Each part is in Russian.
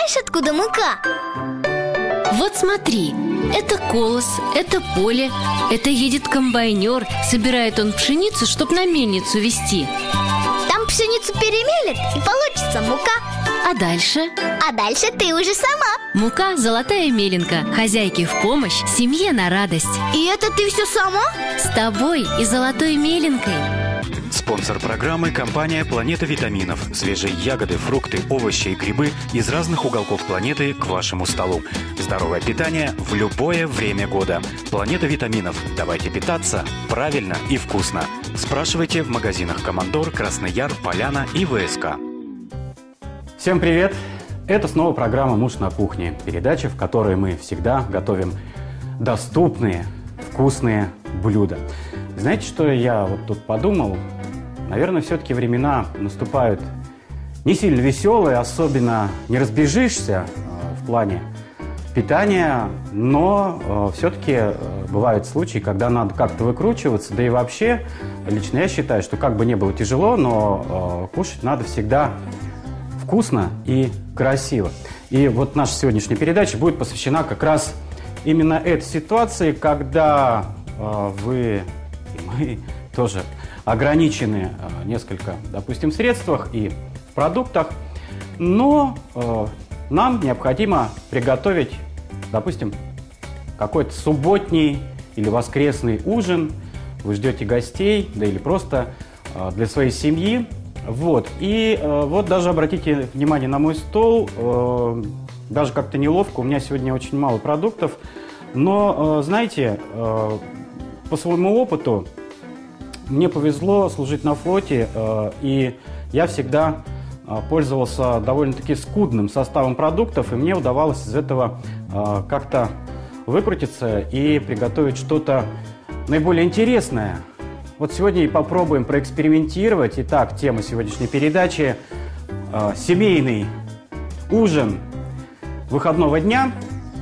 знаешь, откуда мука? Вот смотри, это колос, это поле, это едет комбайнер. Собирает он пшеницу, чтоб на мельницу везти. Там пшеницу перемелет, и получится мука. А дальше? А дальше ты уже сама. Мука – золотая меленка, хозяйке в помощь, семье на радость. И это ты все сама? С тобой и золотой меленкой. Спонсор программы – компания «Планета витаминов». Свежие ягоды, фрукты, овощи и грибы из разных уголков планеты к вашему столу. Здоровое питание в любое время года. «Планета витаминов». Давайте питаться правильно и вкусно. Спрашивайте в магазинах «Командор», «Красный Яр», «Поляна» и ВСК. Всем привет! Это снова программа «Муж на кухне». Передача, в которой мы всегда готовим доступные, вкусные блюда. Знаете, что я вот тут подумал? Наверное, все-таки времена наступают не сильно веселые, особенно не разбежишься в плане питания, но все-таки бывают случаи, когда надо как-то выкручиваться, да и вообще, лично я считаю, что как бы ни было тяжело, но кушать надо всегда вкусно и красиво. И вот наша сегодняшняя передача будет посвящена как раз именно этой ситуации, когда вы и мы тоже ограничены несколько, допустим, в средствах и в продуктах, но нам необходимо приготовить, допустим, какой-то субботний или воскресный ужин. Вы ждете гостей, да или просто для своей семьи. Вот. И вот даже обратите внимание на мой стол. Даже как-то неловко, у меня сегодня очень мало продуктов. Но, знаете, по своему опыту, мне повезло служить на флоте, и я всегда пользовался довольно-таки скудным составом продуктов, и мне удавалось из этого как-то выкрутиться и приготовить что-то наиболее интересное. Вот сегодня и попробуем проэкспериментировать. Итак, тема сегодняшней передачи – семейный ужин выходного дня.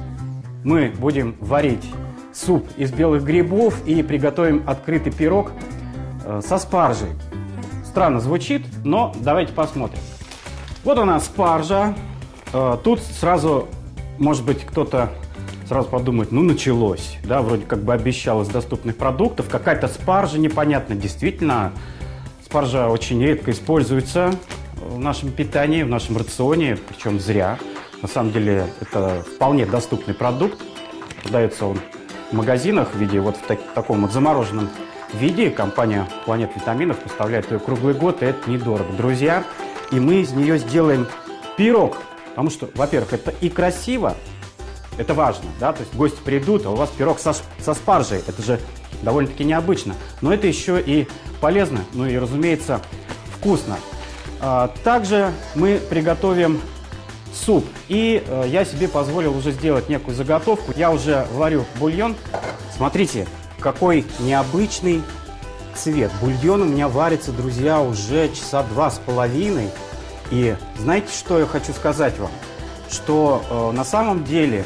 Мы будем варить суп из белых грибов и приготовим открытый пирог со спаржей. Странно звучит, но давайте посмотрим. Вот у нас спаржа. Тут сразу, может быть, кто-то сразу подумает, ну началось, да, вроде как бы обещал из доступных продуктов. Какая-то спаржа непонятная. Действительно, спаржа очень редко используется в нашем питании, в нашем рационе, причем зря. На самом деле, это вполне доступный продукт. Продается он в магазинах в виде вот в таком вот замороженном виде. Компания «Планета витаминов» поставляет ее круглый год, и это недорого, друзья. И мы из нее сделаем пирог, потому что, во-первых, это и красиво, это важно, да, то есть гости придут, а у вас пирог со спаржей, это же довольно-таки необычно, но это еще и полезно, ну и, разумеется, вкусно. Также мы приготовим суп, и я себе позволил уже сделать некую заготовку. Я уже варю бульон. Смотрите, какой необычный цвет. Бульон у меня варится, друзья, уже часа 2,5. И знаете, что я хочу сказать вам? Что на самом деле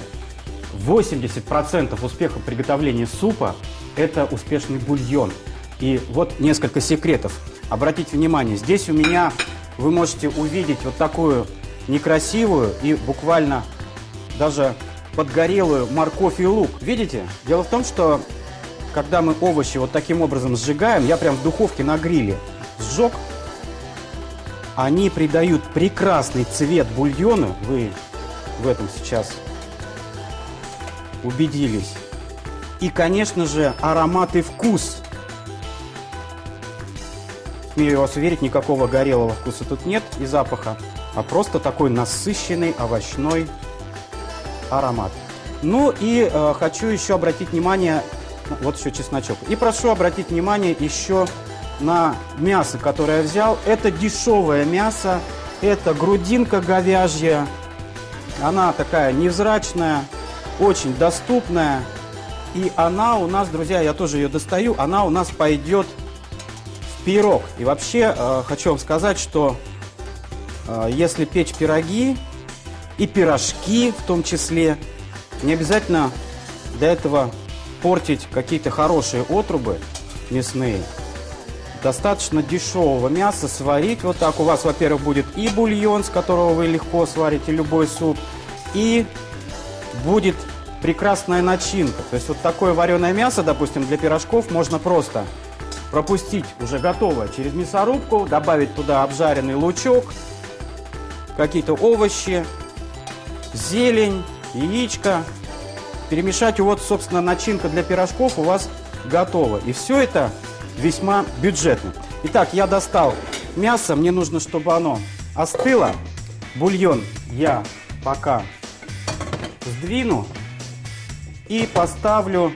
80% успеха приготовления супа – это успешный бульон. И вот несколько секретов. Обратите внимание, здесь у меня вы можете увидеть вот такую некрасивую и буквально даже подгорелую морковь и лук. Видите? Дело в том, что когда мы овощи вот таким образом сжигаем, я прям в духовке на гриле сжег, они придают прекрасный цвет бульону. Вы в этом сейчас убедились. И, конечно же, аромат и вкус. Смею вас уверить, никакого горелого вкуса тут нет и запаха, а просто такой насыщенный овощной аромат. Ну и хочу еще обратить внимание, вот еще чесночок. И прошу обратить внимание еще на мясо, которое я взял. Это дешевое мясо, это грудинка говяжья. Она такая невзрачная, очень доступная. И она у нас, друзья, я тоже ее достаю, она у нас пойдет в пирог. И вообще хочу вам сказать, что если печь пироги и пирожки в том числе, не обязательно для этого портить какие-то хорошие отрубы мясные. достаточно дешевого мяса сварить. Вот так у вас, во-первых, будет и бульон, с которого вы легко сварите любой суп, и будет прекрасная начинка. То есть вот такое вареное мясо, допустим, для пирожков можно просто пропустить уже готовое через мясорубку, добавить туда обжаренный лучок, какие-то овощи, зелень, яичко, перемешать, и вот, собственно, начинка для пирожков у вас готова. И все это весьма бюджетно. Итак, я достал мясо, мне нужно, чтобы оно остыло. Бульон я пока сдвину и поставлю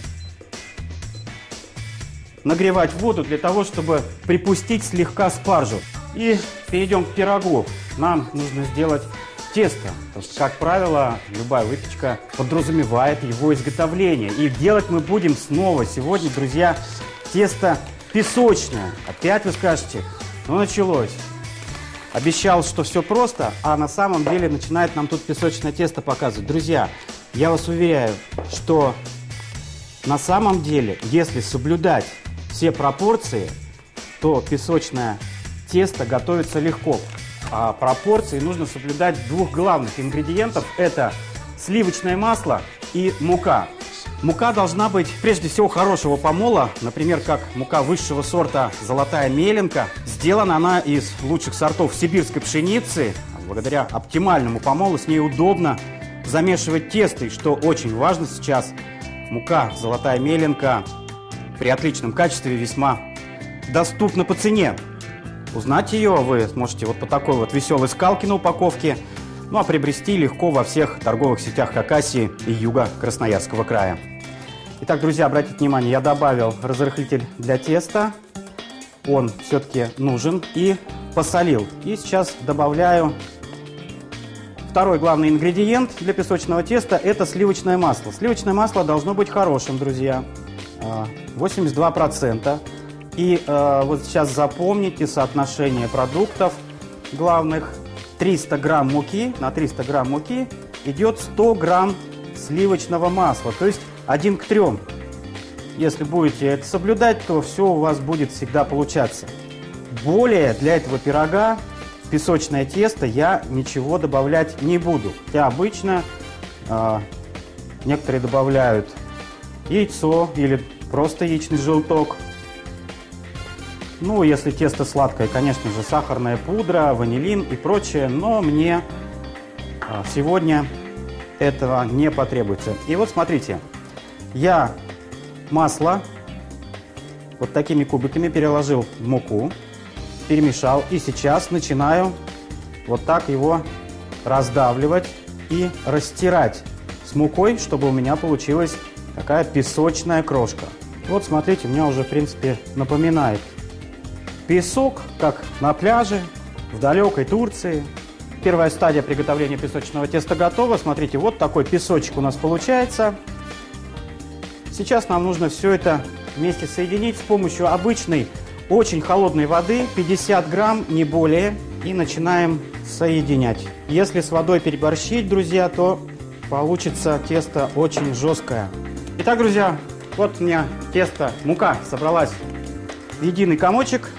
нагревать воду для того, чтобы припустить слегка спаржу. И перейдем к пирогу. Нам нужно сделать тесто. Потому что, как правило, любая выпечка подразумевает его изготовление. И делать мы будем снова сегодня, друзья, тесто песочное. Опять вы скажете, ну началось. Обещал, что все просто, а на самом деле начинает нам тут песочное тесто показывать. Друзья, я вас уверяю, что на самом деле, если соблюдать все пропорции, то песочное тесто готовится легко. А пропорции нужно соблюдать двух главных ингредиентов. Это сливочное масло и мука. Мука должна быть прежде всего хорошего помола, например, как мука высшего сорта «Золотая меленка». Сделана она из лучших сортов сибирской пшеницы. Благодаря оптимальному помолу с ней удобно замешивать тесто. И что очень важно сейчас, мука «Золотая меленка» при отличном качестве весьма доступна по цене. Узнать ее вы сможете вот по такой вот веселой скалке на упаковке. Ну а приобрести легко во всех торговых сетях Хакасии и юга Красноярского края. Итак, друзья, обратите внимание, я добавил разрыхлитель для теста. Он все-таки нужен, и посолил. И сейчас добавляю второй главный ингредиент для песочного теста – это сливочное масло. Сливочное масло должно быть хорошим, друзья, 82%. И вот сейчас запомните соотношение продуктов главных. 300 грамм муки, на 300 грамм муки идет 100 грамм сливочного масла, то есть 1 к 3. Если будете это соблюдать, то все у вас будет всегда получаться. Более для этого пирога в песочное тесто я ничего добавлять не буду. Хотя обычно некоторые добавляют яйцо или просто яичный желток. Ну, если тесто сладкое, конечно же, сахарная пудра, ванилин и прочее, но мне сегодня этого не потребуется. И вот смотрите, я масло вот такими кубиками переложил в муку, перемешал, и сейчас начинаю вот так его раздавливать и растирать с мукой, чтобы у меня получилась такая песочная крошка. Вот смотрите, у меня уже, в принципе, напоминает песок, как на пляже в далекой Турции. Первая стадия приготовления песочного теста готова. Смотрите, вот такой песочек у нас получается. Сейчас нам нужно все это вместе соединить с помощью обычной, очень холодной воды, 50 грамм, не более, и начинаем соединять. Если с водой переборщить, друзья, то получится тесто очень жесткое. Итак, друзья, вот у меня тесто, мука собралась в единый комочек.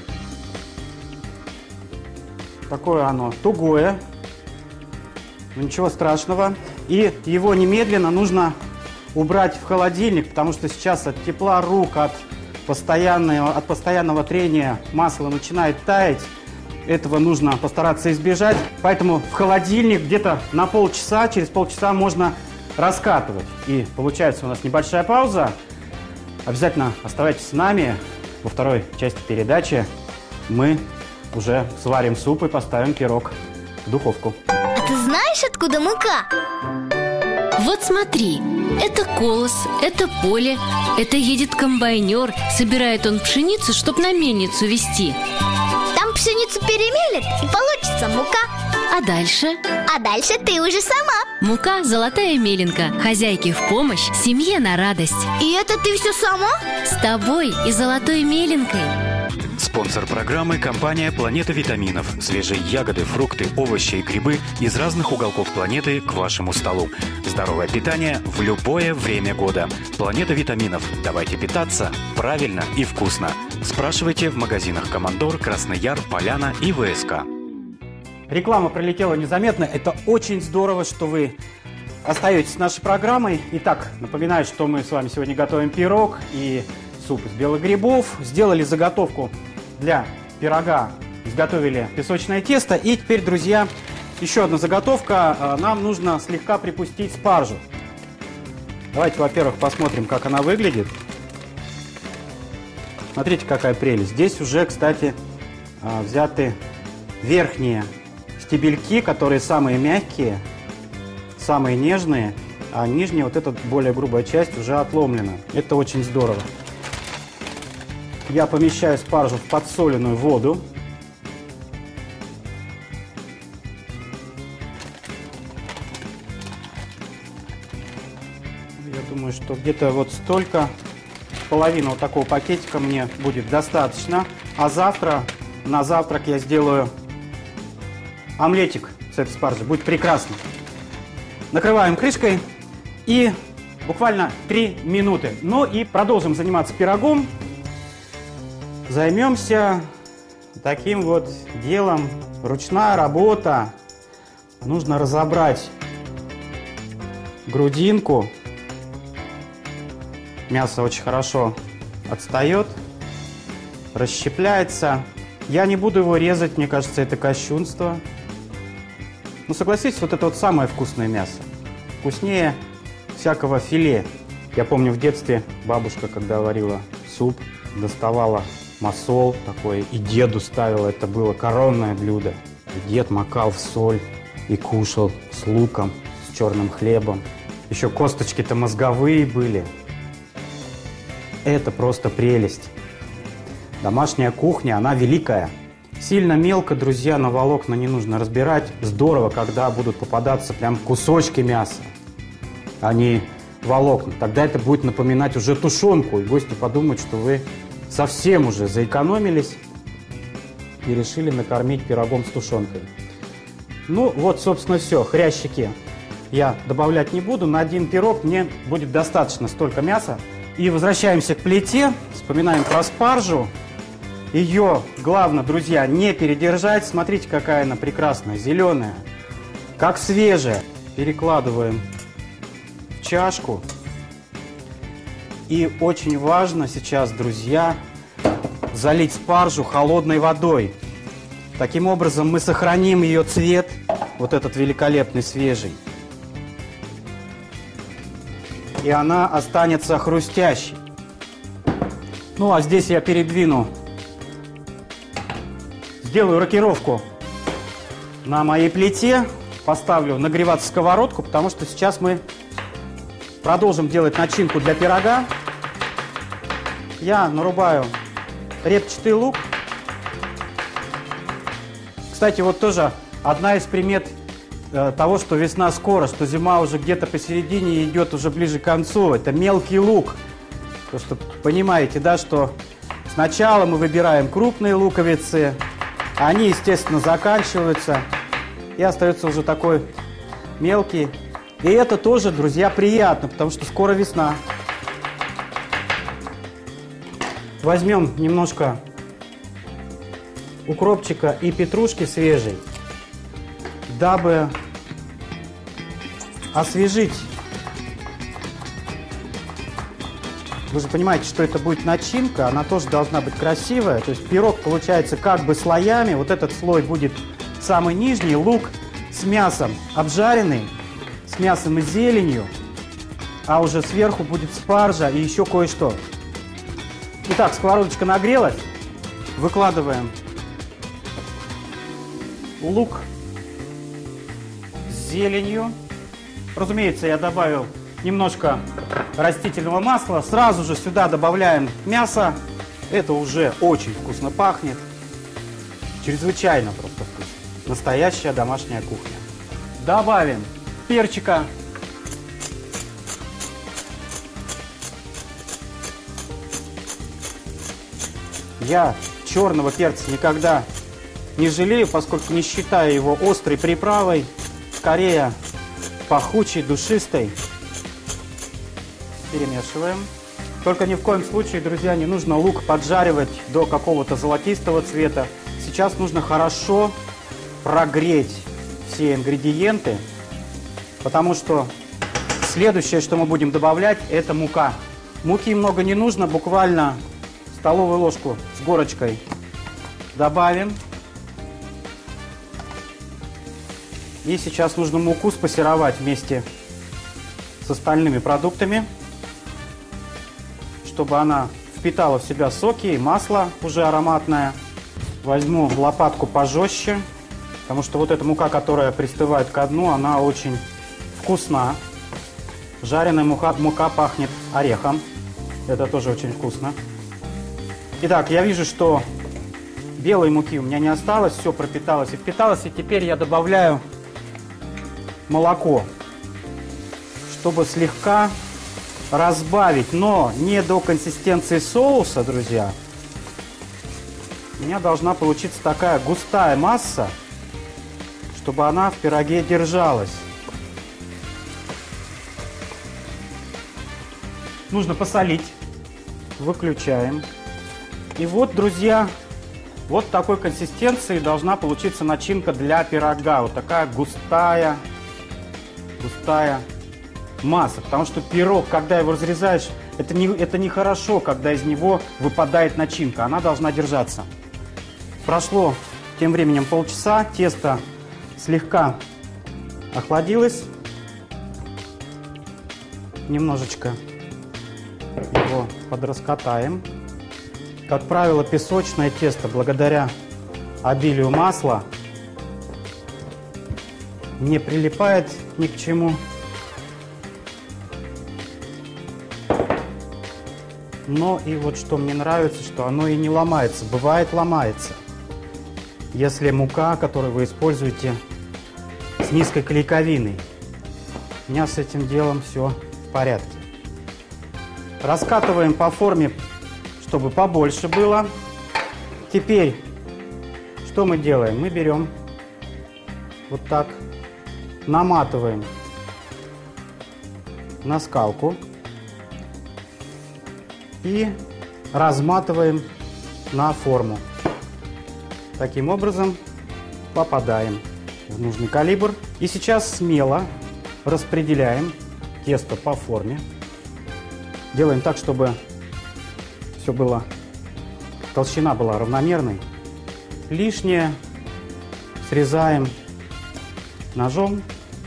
Такое оно тугое, но ничего страшного. И его немедленно нужно убрать в холодильник, потому что сейчас от тепла рук, от постоянного трения масло начинает таять. Этого нужно постараться избежать. Поэтому в холодильник где-то на полчаса, через полчаса можно раскатывать. И получается у нас небольшая пауза. Обязательно оставайтесь с нами. Во второй части передачи мы уже сварим суп и поставим пирог в духовку. А ты знаешь, откуда мука? Вот смотри, это колос, это поле, это едет комбайнер. Собирает он пшеницу, чтоб на мельницу везти. Там пшеницу перемелет, и получится мука. А дальше? А дальше ты уже сама. Мука «Золотая меленка». Хозяйке в помощь, семье на радость. И это ты все сама? С тобой и золотой меленкой. Спонсор программы – компания «Планета витаминов». Свежие ягоды, фрукты, овощи и грибы из разных уголков планеты к вашему столу. Здоровое питание в любое время года. Планета витаминов. Давайте питаться правильно и вкусно. Спрашивайте в магазинах «Командор», «Красный Яр», «Поляна» и ВСК. Реклама пролетела незаметно. Это очень здорово, что вы остаетесь с нашей программой. Итак, напоминаю, что мы с вами сегодня готовим пирог и суп из белых грибов. Сделали заготовку для пирога, изготовили песочное тесто. И теперь, друзья, еще одна заготовка. Нам нужно слегка припустить спаржу. Давайте, во-первых, посмотрим, как она выглядит. Смотрите, какая прелесть. Здесь уже, кстати, взяты верхние стебельки, которые самые мягкие, самые нежные, а нижняя, вот эта более грубая часть, уже отломлена. Это очень здорово. Я помещаю спаржу в подсоленную воду. Я думаю, что где-то вот столько, половину вот такого пакетика мне будет достаточно. А завтра, на завтрак я сделаю омлетик с этой спаржей. Будет прекрасно. Накрываем крышкой и буквально 3 минуты. Ну и продолжим заниматься пирогом. Займемся таким вот делом. Ручная работа. Нужно разобрать грудинку. Мясо очень хорошо отстает, расщепляется. Я не буду его резать, мне кажется, это кощунство. Но согласитесь, вот это вот самое вкусное мясо. Вкуснее всякого филе. Я помню в детстве бабушка, когда варила суп, доставала масол такой и деду ставила. Это было коронное блюдо. И дед макал в соль и кушал с луком, с черным хлебом. Еще косточки-то мозговые были. Это просто прелесть. Домашняя кухня, она великая. Сильно мелко, друзья, на волокна не нужно разбирать. Здорово, когда будут попадаться прям кусочки мяса, а не волокна. Тогда это будет напоминать уже тушенку. И гости подумают, что вы совсем уже заэкономились и решили накормить пирогом с тушенкой. Ну вот, собственно, все. Хрящики я добавлять не буду. На один пирог мне будет достаточно столько мяса. И возвращаемся к плите. Вспоминаем про спаржу. Ее главное, друзья, не передержать. Смотрите, какая она прекрасная, зеленая, как свежая. Перекладываем в чашку. И очень важно сейчас, друзья, залить спаржу холодной водой. Таким образом мы сохраним ее цвет, вот этот великолепный, свежий. И она останется хрустящей. Ну, а здесь я передвину, сделаю рокировку на моей плите, поставлю нагреваться сковородку, потому что сейчас мы продолжим делать начинку для пирога. Я нарубаю репчатый лук. Кстати, вот тоже одна из примет того, что весна скоро, что зима уже где-то посередине идет уже ближе к концу. Это мелкий лук. То, что понимаете, да, что сначала мы выбираем крупные луковицы, они, естественно, заканчиваются, и остается уже такой мелкий. И это тоже, друзья, приятно, потому что скоро весна. Возьмем немножко укропчика и петрушки свежей, дабы освежить. Вы же понимаете, что это будет начинка, она тоже должна быть красивая. То есть пирог получается как бы слоями. Вот этот слой будет самый нижний, лук с мясом обжаренный, с мясом и зеленью, а уже сверху будет спаржа и еще кое-что. Итак, сковородочка нагрелась, выкладываем лук с зеленью. Разумеется, я добавил немножко растительного масла. Сразу же сюда добавляем мясо. Это уже очень вкусно пахнет. Чрезвычайно просто вкусно. Настоящая домашняя кухня. Добавим перчика. Я черного перца никогда не жалею, поскольку не считаю его острой приправой. Скорее, пахучей, душистой. Перемешиваем. Только ни в коем случае, друзья, не нужно лук поджаривать до какого-то золотистого цвета. Сейчас нужно хорошо прогреть все ингредиенты, потому что следующее, что мы будем добавлять, это мука. Муки много не нужно, буквально столовую ложку с горочкой добавим. И сейчас нужно муку спассеровать вместе с остальными продуктами, чтобы она впитала в себя соки и масло уже ароматное. Возьму лопатку пожестче, потому что вот эта мука, которая пристывает ко дну, она очень вкусна. Жареная мука пахнет орехом. Это тоже очень вкусно. Итак, я вижу, что белой муки у меня не осталось. Все пропиталось и впиталось. И теперь я добавляю молоко, чтобы слегка разбавить, но не до консистенции соуса, друзья. У меня должна получиться такая густая масса, чтобы она в пироге держалась. Нужно посолить. Выключаем. И вот, друзья, вот такой консистенции должна получиться начинка для пирога. Вот такая густая масса. Потому что пирог, когда его разрезаешь, это не хорошо, когда из него выпадает начинка. Она должна держаться. Прошло тем временем полчаса. Тесто слегка охладилось. Немножечко его подраскатаем. Как правило, песочное тесто, благодаря обилию масла, не прилипает ни к чему. Но и вот что мне нравится, что оно и не ломается. Бывает, ломается. Если мука, которую вы используете, с низкой клейковиной. У меня с этим делом все в порядке. Раскатываем по форме, чтобы побольше было. Теперь, что мы делаем? Мы берем вот так, наматываем на скалку и разматываем на форму. Таким образом попадаем в нужный калибр. И сейчас смело распределяем тесто по форме. Делаем так, чтобы все было, толщина была равномерной. Лишнее срезаем ножом.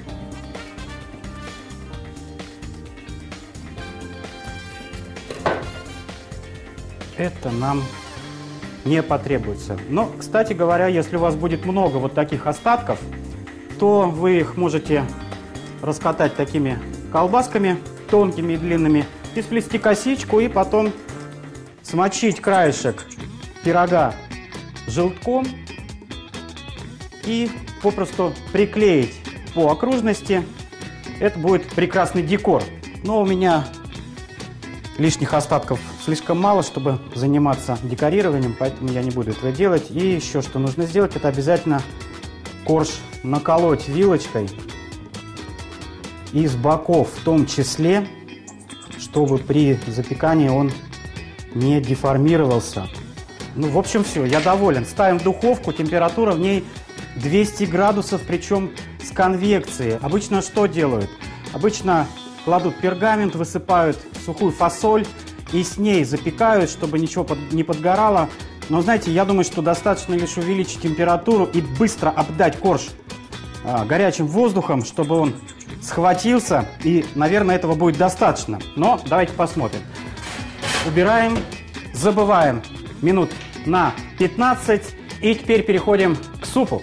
Это нам не потребуется. Но, кстати говоря, если у вас будет много вот таких остатков, то вы их можете раскатать такими колбасками тонкими и длинными, и сплести косичку, и потом смочить краешек пирога желтком и попросту приклеить по окружности. Это будет прекрасный декор. Но у меня лишних остатков слишком мало, чтобы заниматься декорированием, поэтому я не буду этого делать. И еще что нужно сделать, это обязательно корж наколоть вилочкой из боков в том числе, чтобы при запекании он не деформировался. Ну, в общем, все, я доволен. Ставим в духовку, температура в ней 200 градусов, причем с конвекцией. Обычно что делают? Обычно кладут пергамент, высыпают сухую фасоль и с ней запекают, чтобы ничего не подгорало. Но, знаете, я думаю, что достаточно лишь увеличить температуру и быстро обдать корж горячим воздухом, чтобы он схватился, и, наверное, этого будет достаточно. Но давайте посмотрим. Убираем, забываем минут на 15, и теперь переходим к супу.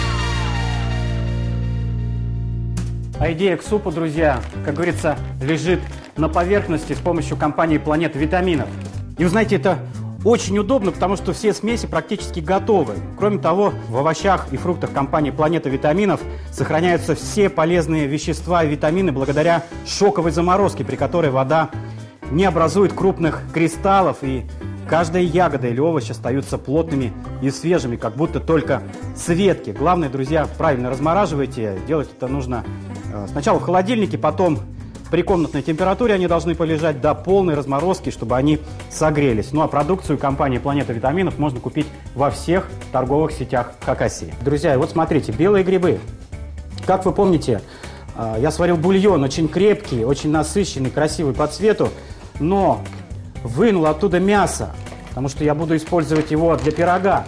А идея к супу, друзья, как говорится, лежит на поверхности с помощью компании «Планета Витаминов». И вы знаете, это очень удобно, потому что все смеси практически готовы. Кроме того, в овощах и фруктах компании «Планета Витаминов» сохраняются все полезные вещества и витамины благодаря шоковой заморозке, при которой вода не образует крупных кристаллов, и каждая ягода или овощ остаются плотными и свежими, как будто только с ветки. Главное, друзья, правильно размораживайте. Делать это нужно Сначала в холодильнике, потом при комнатной температуре они должны полежать до полной разморозки, чтобы они согрелись. Ну а продукцию компании «Планета витаминов» можно купить во всех торговых сетях Хакасии. Друзья, и вот смотрите, белые грибы. Как вы помните, я сварил бульон, очень крепкий, очень насыщенный, красивый по цвету, но вынул оттуда мясо, потому что я буду использовать его для пирога.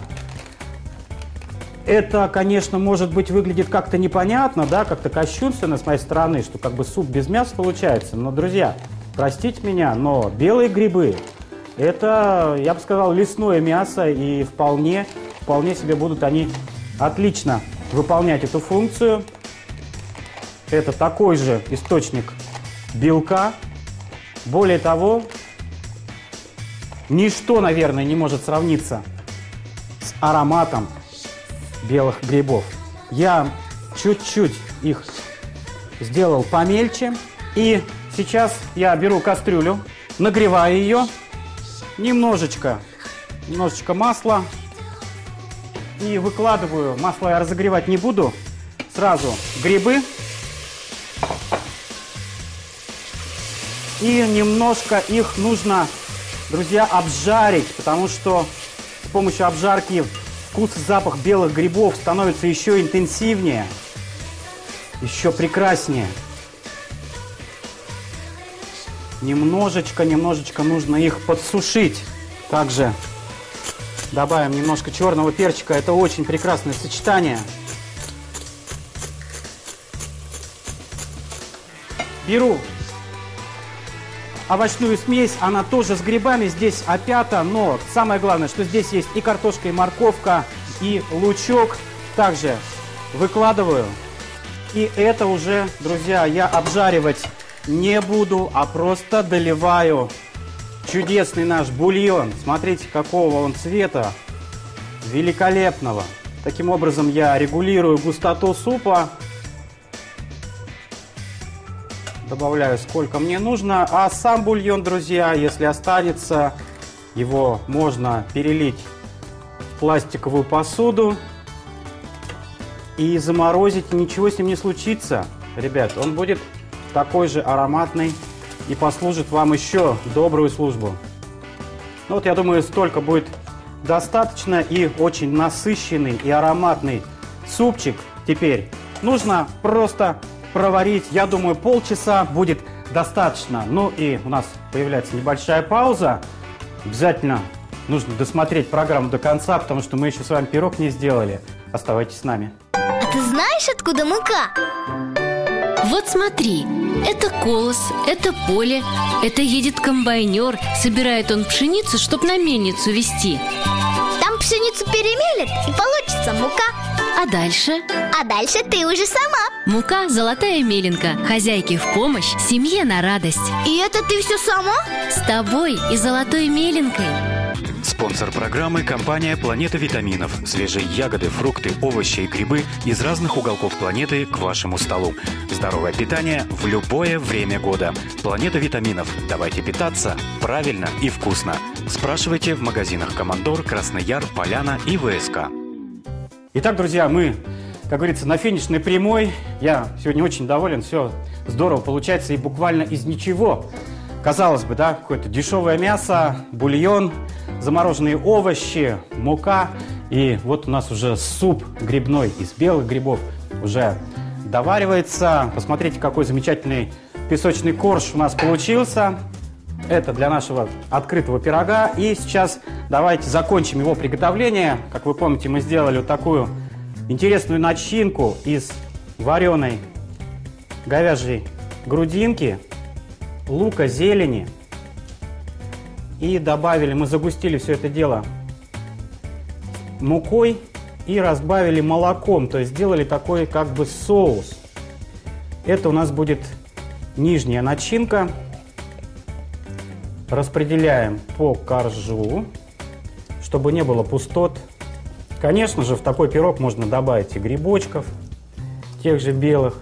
Это, конечно, может быть, выглядит как-то непонятно, да, как-то кощунственно с моей стороны, что как бы суп без мяса получается. Но, друзья, простите меня, но белые грибы – это, я бы сказал, лесное мясо, и вполне себе будут они отлично выполнять эту функцию. Это такой же источник белка. Более того, ничто, наверное, не может сравниться с ароматом белых грибов. Я чуть-чуть их сделал помельче. И сейчас я беру кастрюлю, нагреваю ее, немножечко масла и выкладываю. Масло я разогревать не буду. Сразу грибы. И немножко их нужно, друзья, обжарить, потому что с помощью обжарки вкус и запах белых грибов становится еще интенсивнее, еще прекраснее. Немножечко нужно их подсушить. Также добавим немножко черного перчика. Это очень прекрасное сочетание. Беру овощную смесь, она тоже с грибами, здесь опята, но самое главное, что здесь есть и картошка, и морковка, и лучок. Также выкладываю. И это уже, друзья, я обжаривать не буду, а просто доливаю чудесный наш бульон. Смотрите, какого он цвета, великолепного. Таким образом я регулирую густоту супа. Добавляю, сколько мне нужно. А сам бульон, друзья, если останется, его можно перелить в пластиковую посуду и заморозить. Ничего с ним не случится. Ребят, он будет такой же ароматный и послужит вам еще добрую службу. Ну вот, я думаю, столько будет достаточно. И очень насыщенный и ароматный супчик теперь нужно просто проварить, я думаю, полчаса будет достаточно. Ну и у нас появляется небольшая пауза. Обязательно нужно досмотреть программу до конца, потому что мы еще с вами пирог не сделали. Оставайтесь с нами. А ты знаешь, откуда мука? Вот смотри, это колос, это поле, это едет комбайнер, собирает он пшеницу, чтоб на мельницу везти. Там пшеницу перемелет, и получится мука. А дальше? А дальше ты уже сама. Мука – золотая меленка, хозяйке в помощь, семье на радость. И это ты все сама? С тобой и золотой меленкой. Спонсор программы – компания «Планета витаминов». Свежие ягоды, фрукты, овощи и грибы из разных уголков планеты к вашему столу. Здоровое питание в любое время года. «Планета витаминов». Давайте питаться правильно и вкусно. Спрашивайте в магазинах «Командор», «Краснояр», «Поляна» и ВСК. Итак, друзья, мы, как говорится, на финишной прямой. Я сегодня очень доволен, все здорово получается и буквально из ничего. Казалось бы, да, какое-то дешевое мясо, бульон, замороженные овощи, мука. И вот у нас уже суп грибной из белых грибов уже доваривается. Посмотрите, какой замечательный песочный корж у нас получился. Это для нашего открытого пирога. И сейчас давайте закончим его приготовление. Как вы помните, мы сделали вот такую интересную начинку из вареной говяжьей грудинки, лука, зелени. И добавили, мы загустили все это дело мукой и разбавили молоком. То есть сделали такой как бы соус. Это у нас будет нижняя начинка. Распределяем по коржу, чтобы не было пустот. Конечно же, в такой пирог можно добавить и грибочков, тех же белых.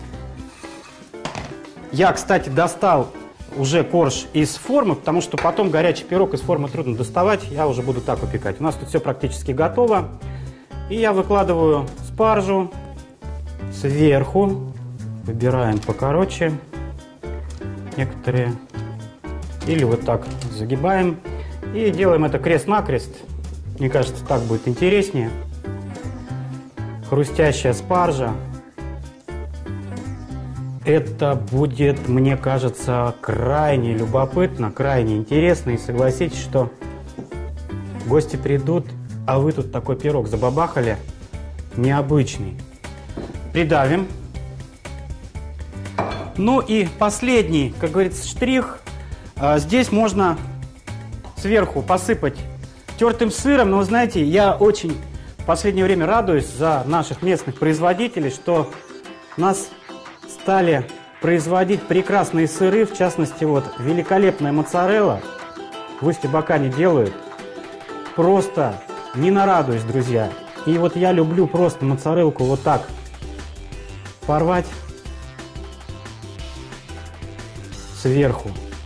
Я, кстати, достал уже корж из формы, потому что потом горячий пирог из формы трудно доставать. Я уже буду так выпекать. У нас тут все практически готово. И я выкладываю спаржу сверху Выбираем покороче некоторые. Или вот так загибаем. И делаем это крест-накрест. Мне кажется, так будет интереснее. Хрустящая спаржа. Это будет, мне кажется, крайне любопытно, крайне интересно. И согласитесь, что гости придут, а вы тут такой пирог забабахали. Необычный. Придавим. Ну и последний, как говорится, штрих. Здесь можно сверху посыпать тертым сыром. Но, вы знаете, я очень в последнее время радуюсь за наших местных производителей, что у нас стали производить прекрасные сыры. В частности, вот великолепная моцарелла в Усть-Абакане делают. Просто не нарадуюсь, друзья. И вот я люблю просто моцарелку вот так порвать сверху.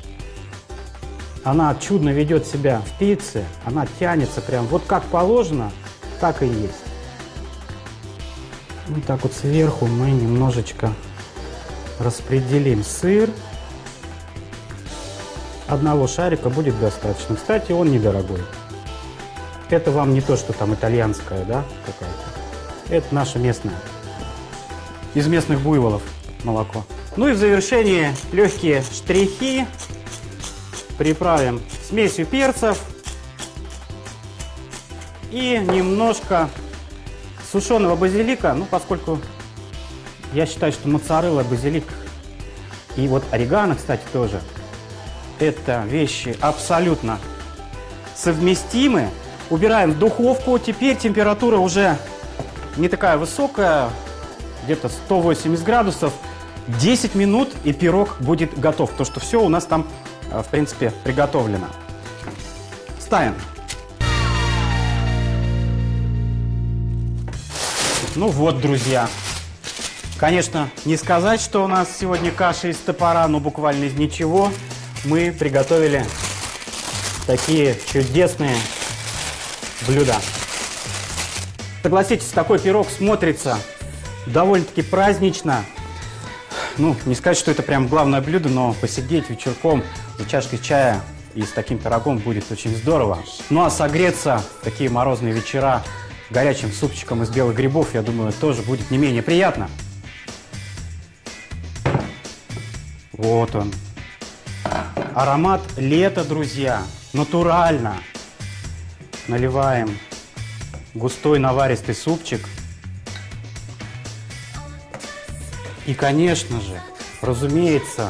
Она чудно ведет себя в пицце, она тянется прям вот как положено, так и есть. Вот так вот сверху мы немножечко распределим сыр. Одного шарика будет достаточно. Кстати, он недорогой. Это вам не то, что там итальянская, да, какая-то. Это наше местное. Из местных буйволов молоко. Ну и в завершении легкие штрихи. Приправим смесью перцев и немножко сушеного базилика. Ну, поскольку я считаю, что моцарелла, базилик и вот орегано, кстати, тоже. Это вещи абсолютно совместимы. Убираем в духовку. Теперь температура уже не такая высокая, где-то 180 градусов. 10 минут и пирог будет готов. То, что все у нас там, в принципе, приготовлено. Ставим. Ну вот, друзья. Конечно, не сказать, что у нас сегодня каша из топора, но буквально из ничего мы приготовили такие чудесные блюда. Согласитесь, такой пирог смотрится довольно-таки празднично. Ну, не сказать, что это прям главное блюдо, но посидеть вечерком за чашкой чая и с таким пирогом будет очень здорово. Ну, а согреться в такие морозные вечера горячим супчиком из белых грибов, я думаю, тоже будет не менее приятно. Вот он. Аромат лета, друзья. Натурально. Наливаем густой наваристый супчик. И, конечно же, разумеется,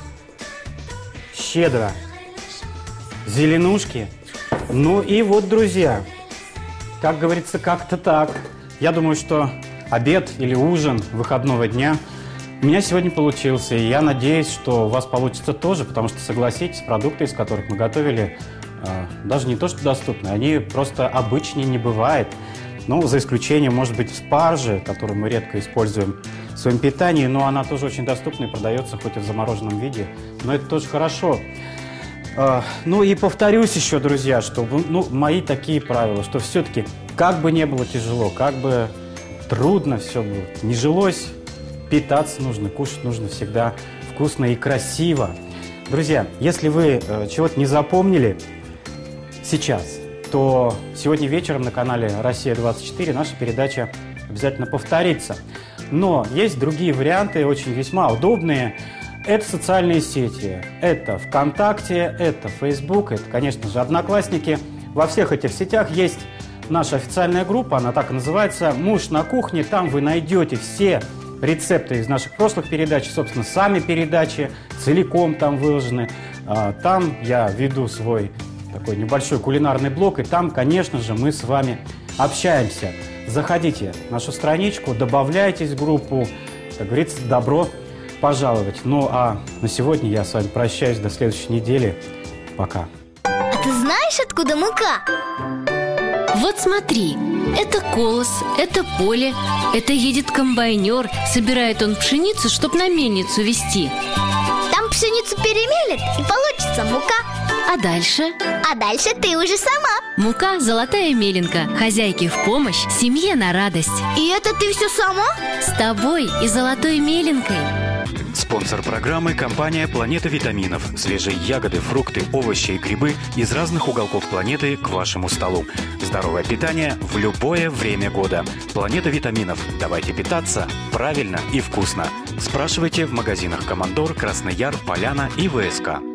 щедро зеленушки. Ну и вот, друзья, как говорится, как-то так. Я думаю, что обед или ужин выходного дня у меня сегодня получился. И я надеюсь, что у вас получится тоже, потому что, согласитесь, продукты, из которых мы готовили, даже не то что доступны, они просто обычнее не бывает. Ну, за исключением, может быть, спаржи, которую мы редко используем в своем питании, но она тоже очень доступна и продается хоть и в замороженном виде, но это тоже хорошо. Ну и повторюсь еще, друзья, что мои такие правила, что все-таки, как бы не было тяжело, как бы трудно все было, не жилось, питаться нужно, кушать нужно всегда вкусно и красиво. Друзья, если вы чего-то не запомнили сейчас, то сегодня вечером на канале «Россия-24» наша передача обязательно повторится. Но есть другие варианты, очень весьма удобные. Это социальные сети, это ВКонтакте, это Facebook, это, конечно же, Одноклассники. Во всех этих сетях есть наша официальная группа, она так и называется «Муж на кухне». Там вы найдете все рецепты из наших прошлых передач, собственно, сами передачи целиком там выложены. Там я веду свой такой небольшой кулинарный блог, и там, конечно же, мы с вами общаемся. Заходите в нашу страничку, добавляйтесь в группу, как говорится, добро пожаловать. Ну а на сегодня я с вами прощаюсь до следующей недели. Пока. А ты знаешь, откуда мука? Вот смотри, это колос, это поле, это едет комбайнер, собирает он пшеницу, чтоб на мельницу везти. Там пшеницу перемелят, и получится мука. А дальше? А дальше ты уже сама. Мука «Золотая меленка». Хозяйке в помощь, семье на радость. И это ты все сама? С тобой и золотой меленкой. Спонсор программы – компания «Планета витаминов». Свежие ягоды, фрукты, овощи и грибы из разных уголков планеты к вашему столу. Здоровое питание в любое время года. «Планета витаминов». Давайте питаться правильно и вкусно. Спрашивайте в магазинах «Командор», «Красный Яр», «Поляна» и ВСК.